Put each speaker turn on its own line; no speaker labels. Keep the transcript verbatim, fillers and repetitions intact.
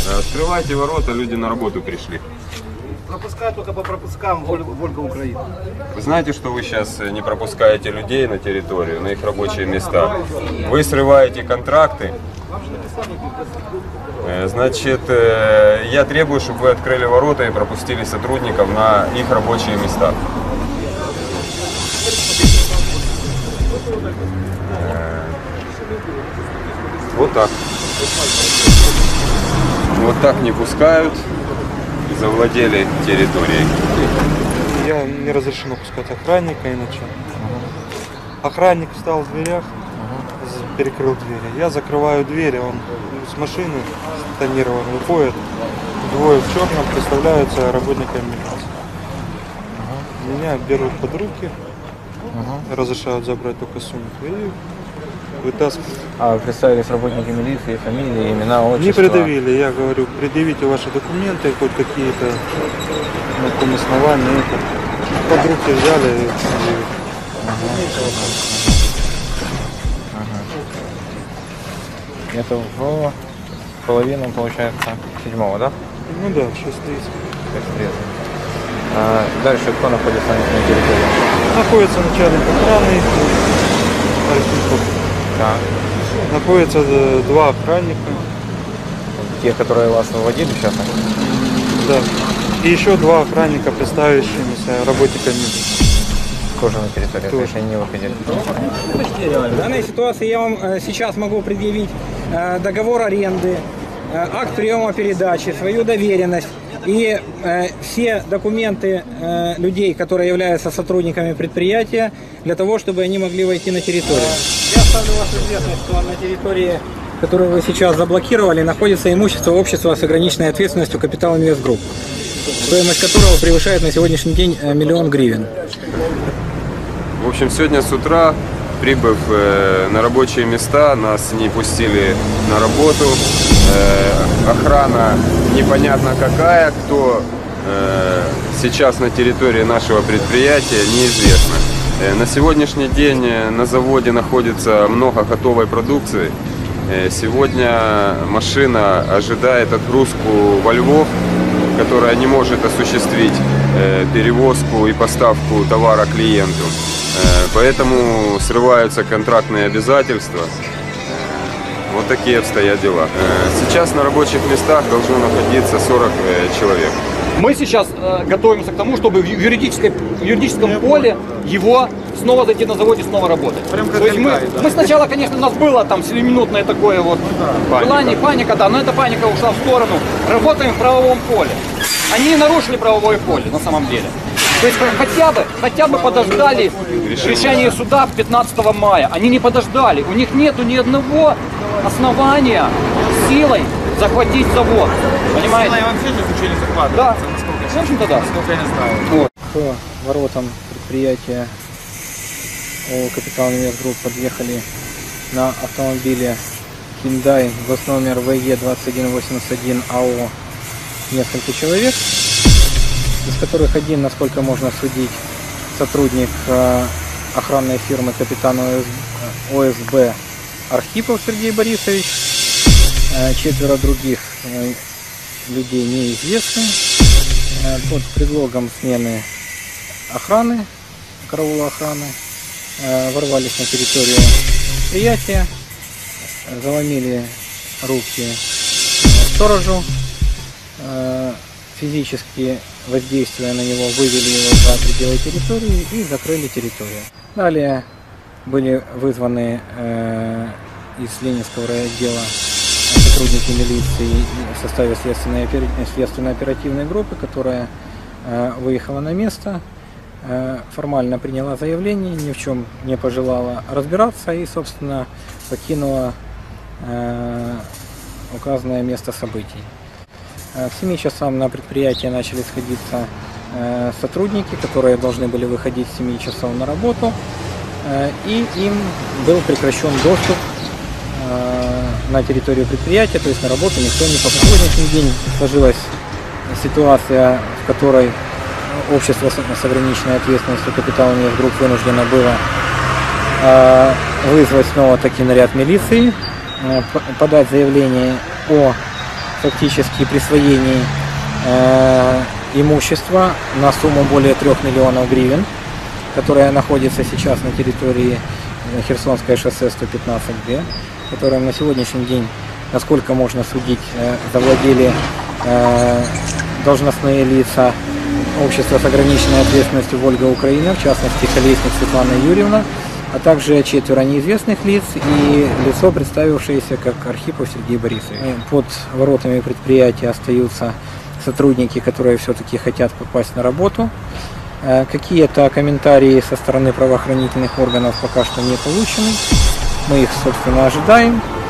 Открывайте ворота, люди на работу пришли.
Пропускают только по пропускам Вольга Украины.
Вы знаете, что вы сейчас не пропускаете людей на территорию, на их рабочие места? Вы срываете контракты. Значит, я требую, чтобы вы открыли ворота и пропустили сотрудников на их рабочие места. Вот так. Вот так не пускают. Завладели территорией.
Я не разрешено пускать охранника, иначе. Охранник встал в дверях, перекрыл двери. Я закрываю двери, он с машины тонированный выходит. Двое в черном представляются работниками милиции. Меня берут под руки, разрешают забрать только сумку и вытаскивают.
А вы представились работники милиции, фамилии, имена, отчества?
Не предъявили, я говорю, предъявите ваши документы, хоть какие-то, на каком основании. Это. Под руки взяли и предъявили.
Это в половину, получается, седьмого, да?
Ну да, шесть тридцать.
А дальше кто находится на территории?
Находится начальник охраны, Архипов.
Да.
Находятся два охранника.
Те, которые вас выводили сейчас?
Да. И еще два охранника, представившимися работниками.
Тоже на территории, то есть они не выходили.
В данной ситуации я вам сейчас могу предъявить договор аренды, акт приема передачи, свою доверенность и э, все документы э, людей, которые являются сотрудниками предприятия, для того, чтобы они могли войти на территорию. Я ставлю вас в известность, что на территории, которую вы сейчас заблокировали, находится имущество общества с ограниченной ответственностью Capital Invest Group, стоимость которого превышает на сегодняшний день миллион гривен.
В общем, сегодня с утра, прибыв э, на рабочие места, нас не пустили на работу. Э, охрана непонятно какая, кто э, сейчас на территории нашего предприятия, неизвестно. Э, на сегодняшний день на заводе находится много готовой продукции. Э, сегодня машина ожидает отгрузку во Львов, которая не может осуществить э, перевозку и поставку товара клиенту. Поэтому срываются контрактные обязательства. Вот такие обстоят дела. Сейчас на рабочих местах должно находиться сорок человек.
Мы сейчас готовимся к тому, чтобы в юридическом, в юридическом поле его снова зайти на заводе, снова работать. Прям То есть мы, да. мы сначала, конечно, у нас было там семиминутное такое вот да, желание, паника. паника, да, но эта паника ушла в сторону. Работаем в правовом поле. Они нарушили правовое поле на самом деле. То есть хотя бы, хотя бы подождали решение суда пятнадцатого мая. Они не подождали. У них нету ни одного основания силой захватить завод. Понимаете?
Силой вообще же учили захватывать.
Да. В общем-то да.
Сколько я не знаю.
Вот. К воротам предприятия Capital Invest Group подъехали на автомобиле Hyundai госномер вэ е двадцать один восемьдесят один а о несколько человек, из которых один, насколько можно судить, сотрудник э, охранной фирмы капитана о эс бэ Архипов Сергей Борисович, э, четверо других э, людей неизвестны. Э, под предлогом смены охраны, караула охраны, э, ворвались на территорию предприятия, заломили руки э, сторожу, э, физически воздействуя на него, вывели его за пределы территории и закрыли территорию. Далее были вызваны э, из Ленинского райотдела сотрудники милиции в составе следственно-оперативной группы, которая э, выехала на место, э, формально приняла заявление, ни в чем не пожелала разбираться и, собственно, покинула э, указанное место событий. К семи часам на предприятие начали сходиться э, сотрудники, которые должны были выходить с семи часов на работу, э, и им был прекращен доступ э, на территорию предприятия, то есть на работу никто не попал. На сегодняшний день сложилась ситуация, в которой общество с ограниченной ответственностью Capital Invest Group вынуждено было э, вызвать снова таки наряд милиции, э, подать заявление о фактически присвоении э, имущества на сумму более трех миллионов гривен, которая находится сейчас на территории Херсонское шоссе сто пятнадцать Д, которым на сегодняшний день, насколько можно судить, э, завладели э, должностные лица общества с ограниченной ответственностью «Вольга Украина», в частности Колесник Светлана Юрьевна, а также четверо неизвестных лиц и лицо, представившееся как Архипов Сергей Борисович. Под воротами предприятия остаются сотрудники, которые все-таки хотят попасть на работу. Какие-то комментарии со стороны правоохранительных органов пока что не получены. Мы их, собственно, ожидаем.